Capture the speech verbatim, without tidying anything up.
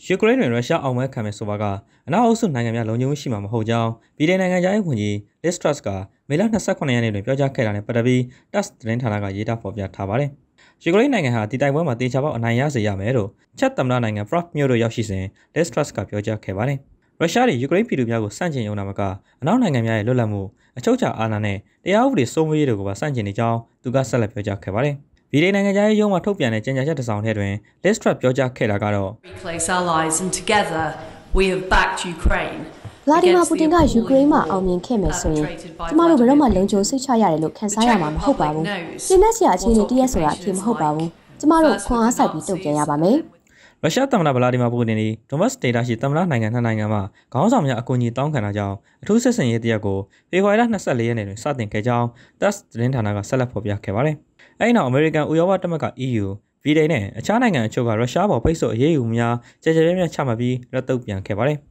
ယူကရိန်းတွင်ရုရှားအောင်ပွဲခံမယ်ဆိုပါကအနောက်အုပ်စုနိုင်ငံများလုံခြုံမှုရှိမှာမဟုတ်ကြောင်းဗြိတိန်နိုင်ငံသားဝန်ကြီး Liz Truss ကမေလยี่สิบเก้าရက်နေ့တွင်ပြောကြားခဲ့တာနဲ့ပတ်သက်ပြီး T A S S သတင်းဌာနကရေးသားဖော်ပြထားပါတယ်။ယူကရိန်းနိုင်ငံဟာဒီတိုက်ပွဲမှာတေချာပေါက်အနိုင်ရစေရမယ်လို့ချက်သမ္မတနိုင်ငံ Prague မြို့တို့ရောက်ရှိစဉ် Liz Truss ကပြောကြားခဲ့ပါတယ်။ရုရှားတွေယူကရိန်းပြည်သူများကိုစန့်ကျင်ရုံနာမကအနောက်နိုင်ငံများရဲ့လွတ်လပ်မှုအချုပ်အခြာအာဏာနဲ့တရားဥပဒေစိုးမိုးရေးတို့ကိုပါစန့်ကျင်နေကြောင်းသူကဆက်လက်ပြောကြားခဲ့ပါတယ်။ဗြိတိန်နိုင်ငံသားရုံးမှထုတ်ပြန်တဲ့ကြေညာချက်တစ်စောင်ထဲတွင် Liz Truss ပြောကြားခဲ့တာကတော့ We have backed Ukraine. ဗလာဒီမာပူတင်ကယူကရိန်းမှာအောင်မြင်ခဲ့မယ်ဆိုရင်ကျမတို့ဘယ်တော့မှလုံခြုံစိတ်ချရတယ်လို့ခံစားရမှာမဟုတ်ပါဘူး။ပြင်းနဲ့ဆရာအခြေအနေတရက်ဆိုတာအဖြစ်မဟုတ်ပါဘူး။ကျမတို့ခွန်အားစိုက်ပြီးတုံ့ပြန်ရပါမယ်။ရုရှားသမ္မတဗလာဒီမာပူတင်သည်ဒွန်ဘတ်စ်ဒေသရှိသမ္မတနိုင်ငံနှစ်နိုင်ငံမှာခေါင်းဆောင်များအကူအညီတောင်းခံတာကြောင့်အထူးစစ်ဆင်ရေးတရက်ကိုဖေဖော်ဝါရီလยี่สิบ四ရက်နေ့တွင်စတင်ခဲ့ကြောင်း T A S S သတင်းဌာနကဆက်လက်ဖော်ပြခဲ့ပါတယ်။အဲဒီနောက်အမေရိကန်ဥရောပသမဂ္ဂ E U ဗြိတိန်နဲ့အခြားနိုင်ငံအချို့ကရုရှားပေါ်ပိတ်ဆို့အရေးယူမှုများကြေကြေပြန့်ပြန့်ချမှတ်ပြီးလက်တုပ်ပြန်ခဲ့ပါတယ်။